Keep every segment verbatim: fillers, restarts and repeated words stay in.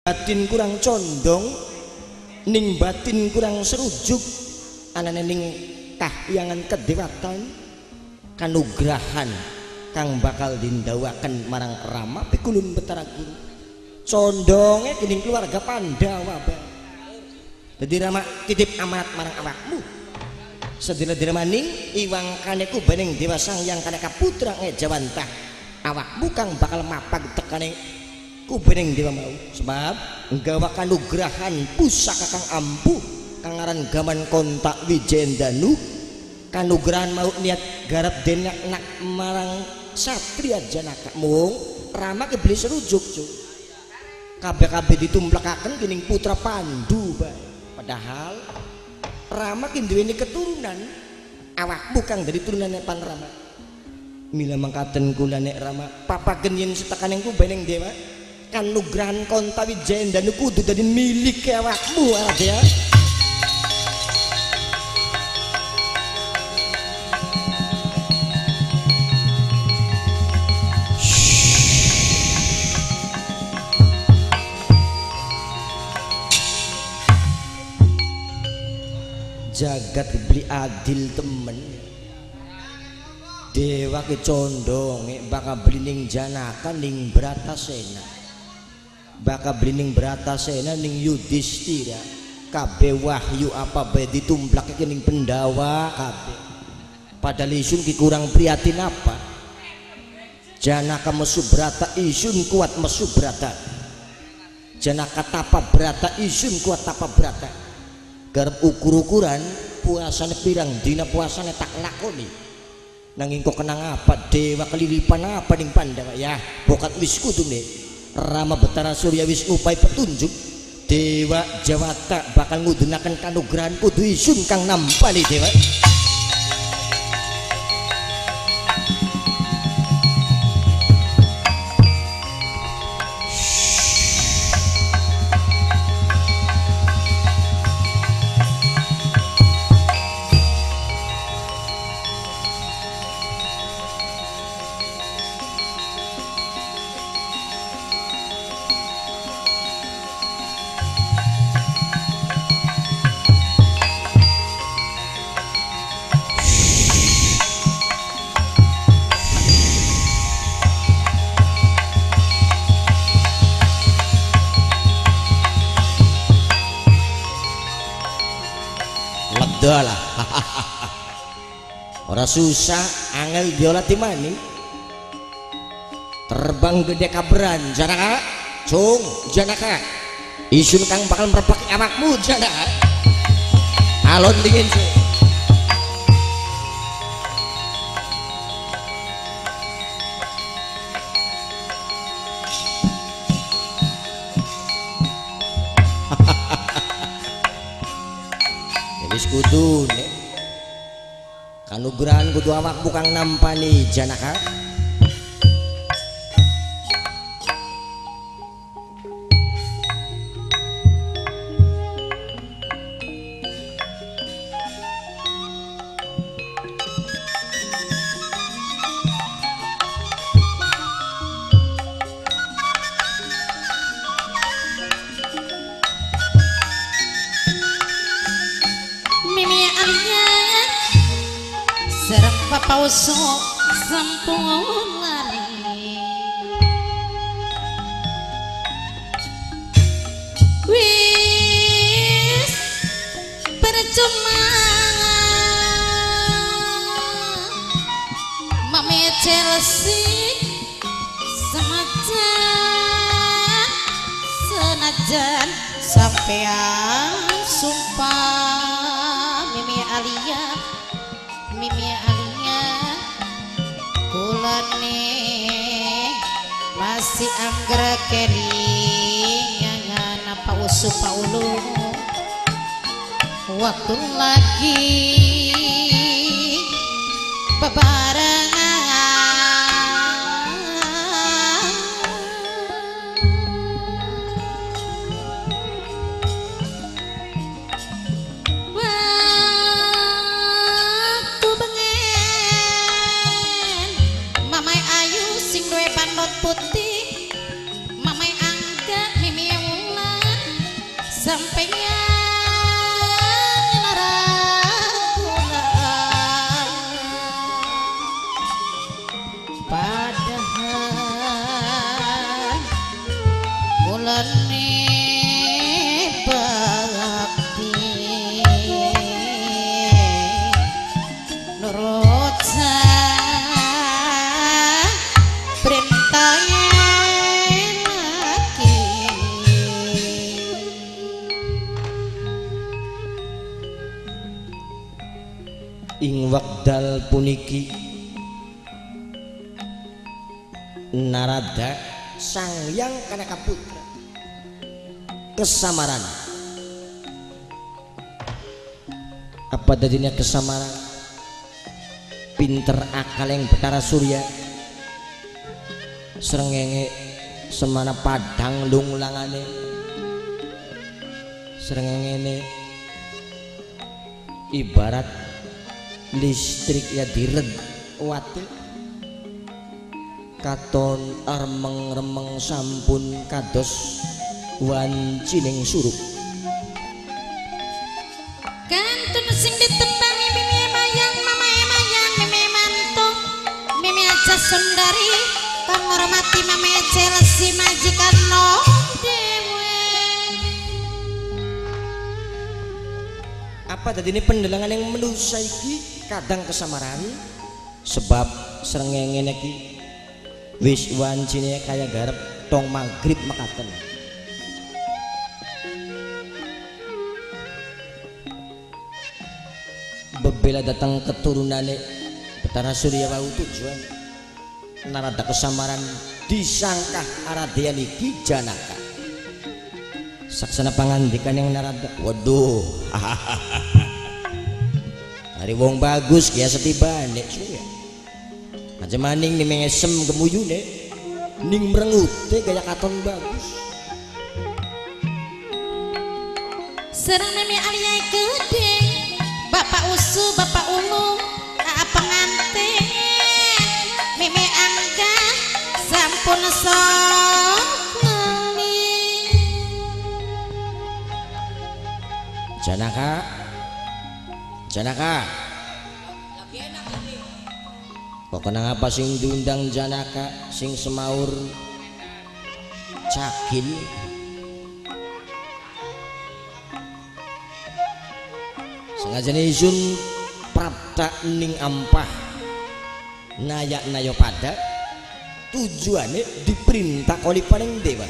batin kurang condong ning batin kurang serujuk anane ning kahyangan kedewatan kanugrahan kang bakal dindawaken marang Rama pikulun Betara Guru condonge kening keluarga Pandawa bae. Dadi Rama titip amanat marang awakmu sedina-dina maning iwang kaneku bening Dewa Sang Hyang Kaneka Putra Ngejawantah awakmu kang bakal mapag tekane kubening dewa mau sebab nggawa kanugrahan pusaka kang ampuh kang aran gaman kontak Wijendanu kanugrahan mau niat garap denak nak marang Satria Janaka mung Rama kebeli serujuk cuk kabeh-kabeh ditumplekaken kening putra Pandu bae padahal Rama ki duweni keturunan awakmu kang dari turunane Panrama mila mangkaten kula nek Rama papagen yen setakaneng kubening dewa kanugrahan konta Wijendanu kudu dadi milik awakmu ya. Jagat beli adil temen dewa ke condong bakal beli ning Janaka ning Bratasena bakal beli ning Bratasena ning Yudhistira kabeh wahyu apa bae ditumplake ning Pendawa kabeh padahal isun ki kurang prihatin apa Janaka mesu brata isun kuat mesu brata Janaka tapa brata isun kuat tapa brata garap ukur-ukuran puasane pirang dina puasane tak lakoni nanging kok kenang apa dewa kelilipan apa ning Pandawa ya bokat wis kudu nih Rama Betara Surya wis upai petunjuk dewa Jawata bakal ngudunaken kanugrahan kudu isun kang nampani dewa lah ora susah angel biola timani terbang gede kabran Janaka cung Janaka isun kang bakal merepaki awakmu Janaka alon dingin sih kudu nih kanugrahan kudu awak bukan nampani Janaka pauso sampun lari wis percuma mame Chelsea senajan senajan sampean sumpah Mimi Alia Mimi Alia kulane masih anggra kelingan apa usup paulu waktu lagi bebarengan putih mamai angga mimi ulah sampeyan ragunan padahal mulane bakti nurut perintah laki ing wekdal puniki Narada Sang Hyang Kanakaputra kesamaran apa dadinya kesamaran pinter akal yang Betara Surya srengenge semana padang lunglangane srengenge ibarat listrik ya dired wati katon armeng-remeng sampun kados wancining surup kantun sing ditembangi mimi mayang mama mayang mimi mantung mimi aja sundari penghormati mama Chelsea majikan no dewe apa tadi ini pendelangan yang menusa iki kadang kesamaran sebab srengenge iki wis wancine kaya garap tong maghrib makaten bebela datang keturunane Betara Surya wau tujuan Narada kesamaran disangkah Aradya niki Janaka saksana pangandikan yang Narada waduh hari wong bagus kaya setibane Surya aja maning nih mengesem gemuyune ning merengute gaya katon bagus serang nemi aliyai gede bapak usu bapak ulu aa pengantin mimi angga sampun sok Janaka Janaka kok kenang apa sing diundang Janaka sing semaur cakil sengaja izun prapta ning ampah nayak nayo pada tujuannya diperintah oleh paling dewa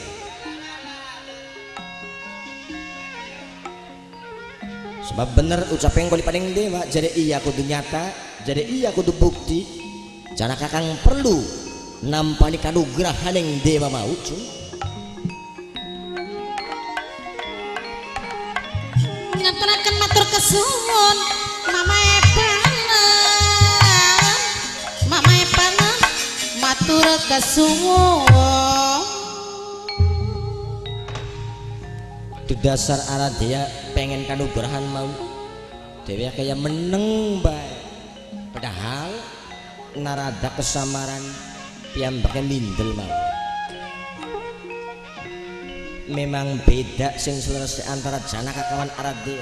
sebab bener ucapan kali paling dewa jadi iya kudu nyata jadi iya kudu bukti Janaka kang perlu nampani kanugrahan yang dewa mau cuy ngaturaken matur kesuwun mama epana mama epana matur kesuwun di dasar Aradya pengen kanugrahan mau dewa kayak meneng bae padahal Narada kesamaran piyambake mindel mau memang beda sing selesai antara Janaka kawan Aradya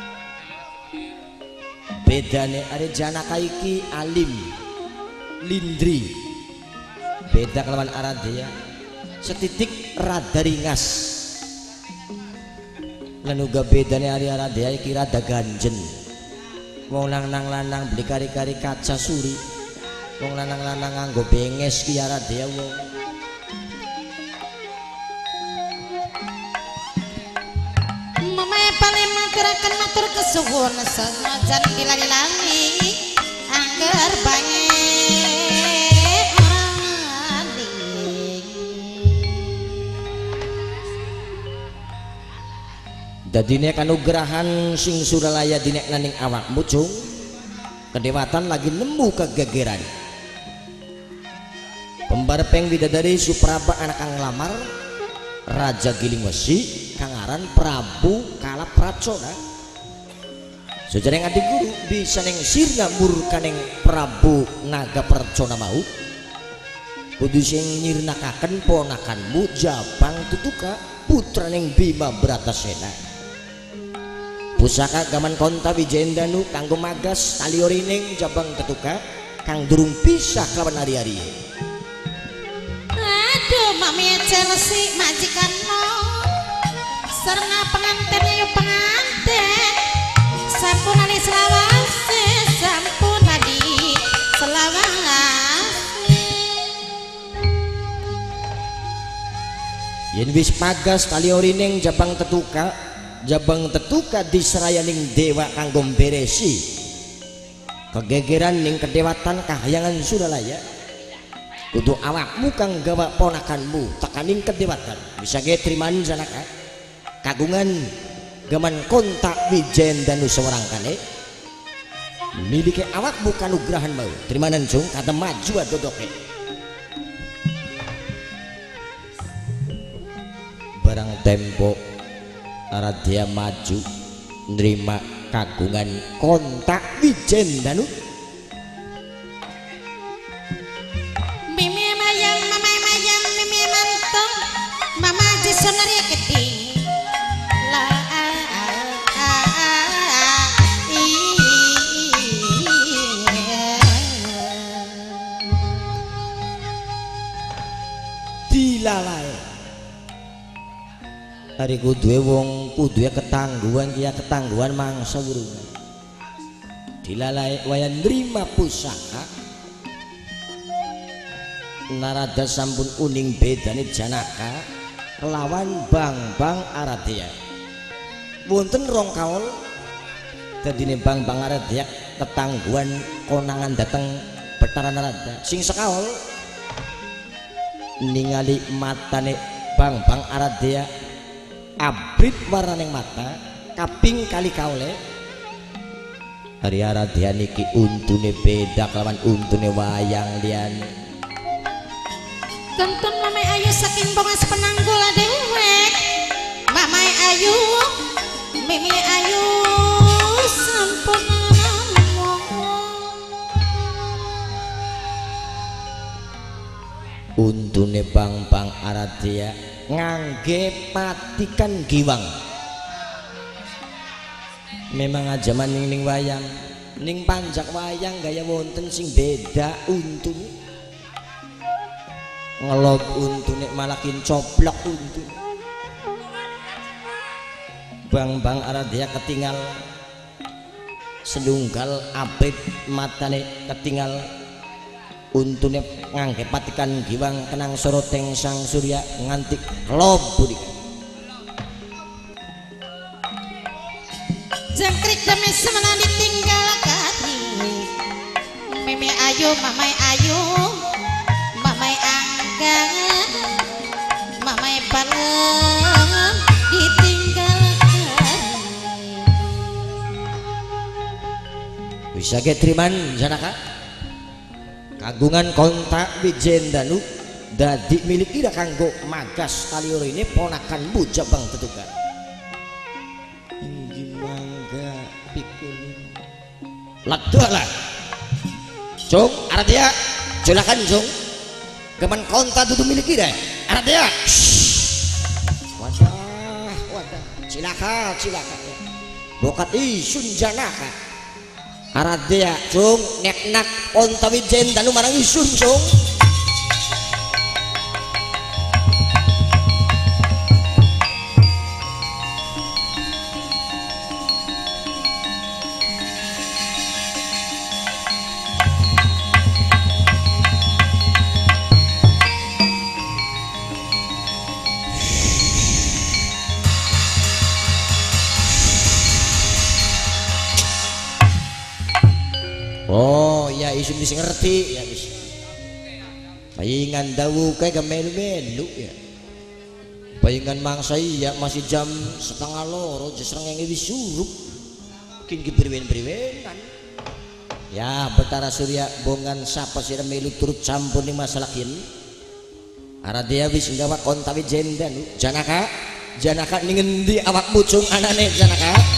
bedane are Janaka iki alim lindri beda kelawan Aradya setitik rada ringas lan uga bedane are Aradya iki rada ganjen wong lanang-lanang beli kari-kari kaca suri wong lanang-lanang nganggo benges ki Aradya wong mama paling maturaken matur kesuwun senajan dilali-lali angger bae dadine kanugrahan sing suralaya dinek naning awakmu cung kedewatan lagi nemu kegegeran pembarepeng bidadari Supraba anak kang lamar Raja Giling Wesi kangaran Prabu Kalapracona sejarah adik guru bisa neng sirna murkaning Prabu Naga Percona mau kudu sing nyirnakaken ponakanmu Jabang Tutuka putra neng Bima Bratasena pusaka gaman konta wijendanu kanggo magas tali orining jabang tetuka kang durung pisah kelawan hari-hari. Aduh mami Chelsea majikan no sareng pengantin ayo pengantin sampun ali selawase sampun ali selawase yen wis magas tali orining jabang tetuka jabang tetuka diserayaning dewa kanggo beresi kegegeran ning kedewatan kahyangan Suralaya kudu awakmu kang gawa ponakanmu tekaning kedewatan bisa ge triman janaka kagungan gaman kontak wijendanu sewarangkane miliki awakmu kanugrahan mau trimanan jung kata maju dodoke barang tempo Aradya maju nerima kagungan kontak wijendanu mimi mayang mama mayang mimi mantong mama jisonari keting la dilalai hari kuduwe wong kuduwe ketangguhan kia ketangguhan mangsa burungan dilalai wayan nerima pusaka narada sampun uning bedane janaka lawan Bang-Bang Aradya wonten rong kaul dadine Bang-Bang Aradya ketangguhan konangan dateng Betara Narada sing sekaul ningali matane Bang-Bang Aradya abrit warnaning mata kaping kali kaule hari Aradya niki untune beda kelawan untune wayang liyane kentun mamai ayu saking bongas penanggul dewek mamai ayu mimi ayu sampun untune Bang-Bang Aradya ngangge patikan giwang memang aja maning ning wayang ning panjak wayang gaya wonten sing beda untun ngelob untune malakin coplok untun Bang-Bang Aradya ketinggal sedunggal abrit matane ketinggal untune ngangge patikan giwang kenang soroteng sang surya nganti lob budi jangkrik demi semana ditinggal kati mimi ayu mamai ayu mamai anggang mamai balem ditinggal kati bisa ge triman janaka kagungan kontak wijendanu dadi milik ira kanggo magas tali orine ponakanmu jabang tetuka inggih mangga pikul ladala Jung Aradya silakan Jung gaman kontak dudu milik ira Aradya wadah wadah silakan silakan bokat isun janaka Aradya Jung nek nak onta wijendanu marang isun Jung oh ya isun bisa ngerti ya bis palingan dawu kayak gemelu-melu ya palingan mangsa iya masih jam setengah loro justru yang disuruh mungkin kiberiwen-beriwenan ya Betara Surya bongan sapa sira melu turut campur ning masalah kin Aradya wis nggawa konta wijendanu janaka janaka ning endi awakmu Jung anane janaka